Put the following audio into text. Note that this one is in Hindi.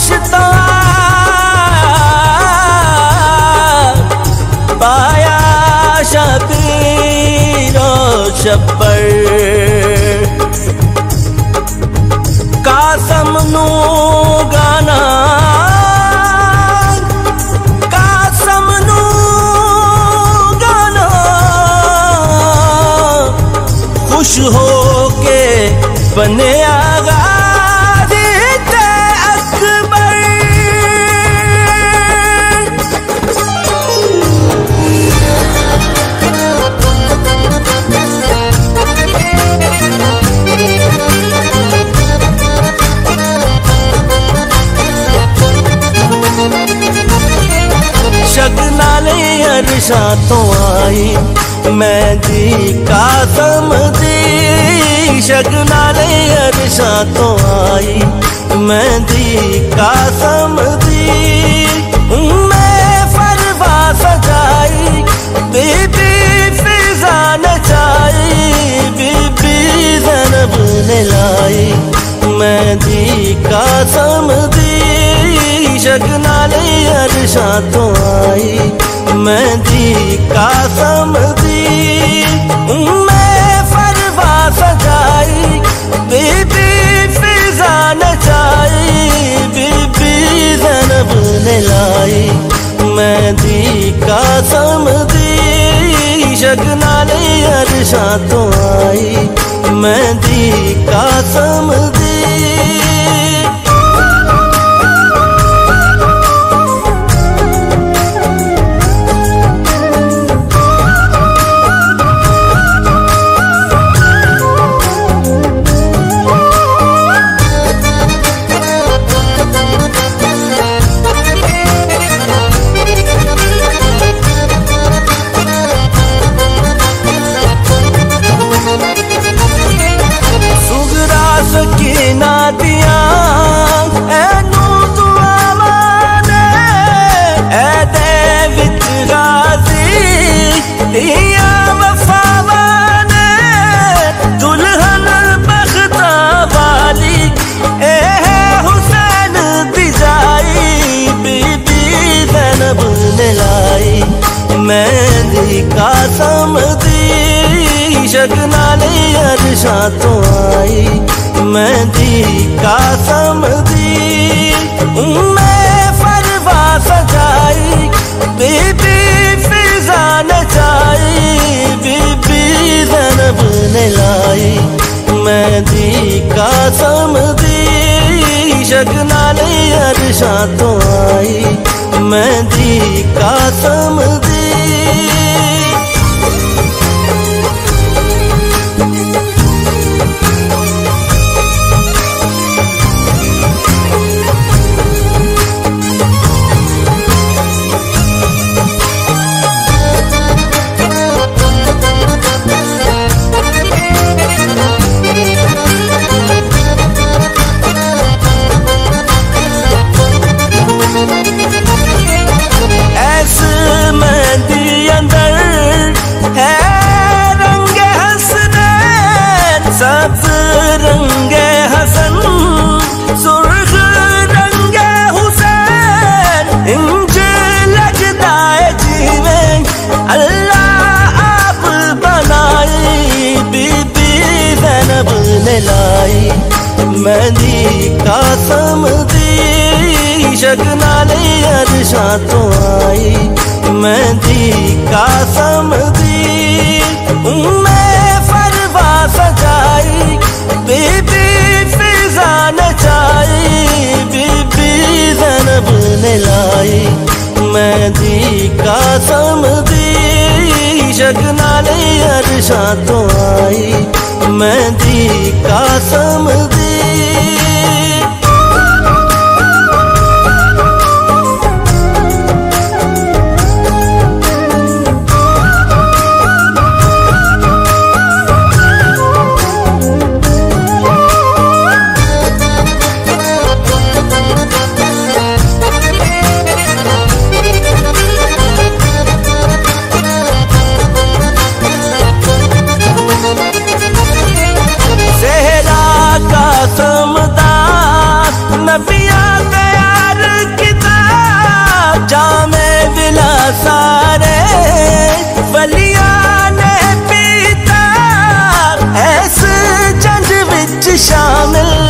रिश्ता पाया शबीर और शब्बर कासम नू गाना खुश हो के बने गाज़ी अकबर। शगनाले अरशा तो आई मेहंदी कासम दी। शगनाले अरशा तो आई मेहंदी कासम दी। मैं फरवा सजाई बीबी फिजा नचाई। बीबी ज़ैनब ने लाई मेहंदी कासम दी। शगनाले अरशा तो आई मेहंदी कासम दी। मैं फरवा सजाई बीबी फिजा नचाई। बीबी ज़ैनब ने लाई मेहंदी कासम दी। शगनाले अरशा तो आई मेहंदी कासम दी। दुल्हन बख्ता वाली ए हुसैन दिजाई। बीबी ज़ैनब ने लाई मेहंदी कासम दी। शगनाले अरशा तो आई मेहंदी कासम दी। मैं फरवा सजाई बीबी फिजा नचाई। बीबी ज़ैनब ने लाई मेहंदी कासम दी। शगनाले अरशा तो आई मेहंदी कासम दी। सब्ज़ रंगे हसन सुर्ख रंगे हुसैन। इंज लगता है जीवन अल्लाह आप बनाई। बीबी ज़ैनब ने लाई मेहंदी कासम दी। शगनाले अरशा तो आई मेहंदी कासम दी। मैं फरवा सजाई बीबी फिजा नचाई। बीबी ज़ैनब ने लाई मेहंदी कासम दी। शगनाले अरशा तो आई मेहंदी कासम दी। शामिल